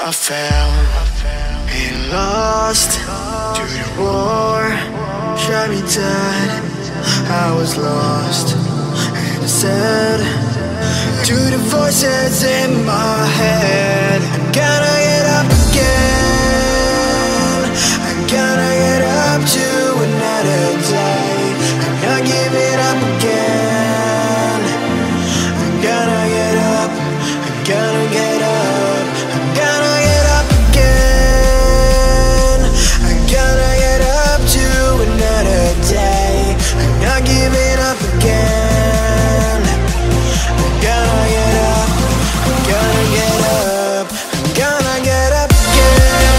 I fell and lost to the war, shot me dead. I was lost and I said to the voices in my head, I'm gonna get up again. I'm gonna get up to another day. I'm not giving up again. I'm gonna get up. I'm gonna get up. I'm gonna get up again. I'm gonna get up to another day. I'm not giving up again. I'm gonna get up. I'm gonna get up. I'm gonna get up again.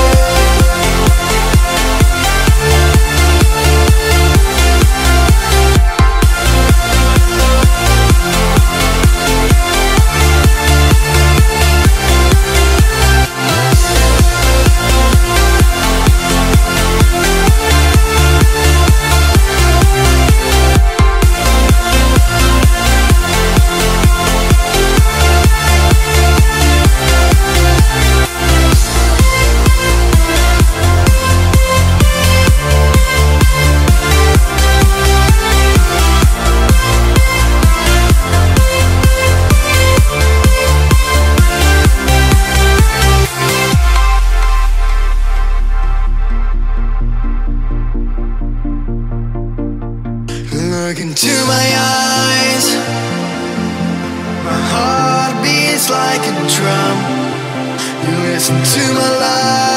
Look into my eyes, my heart beats like a drum. You listen to my life.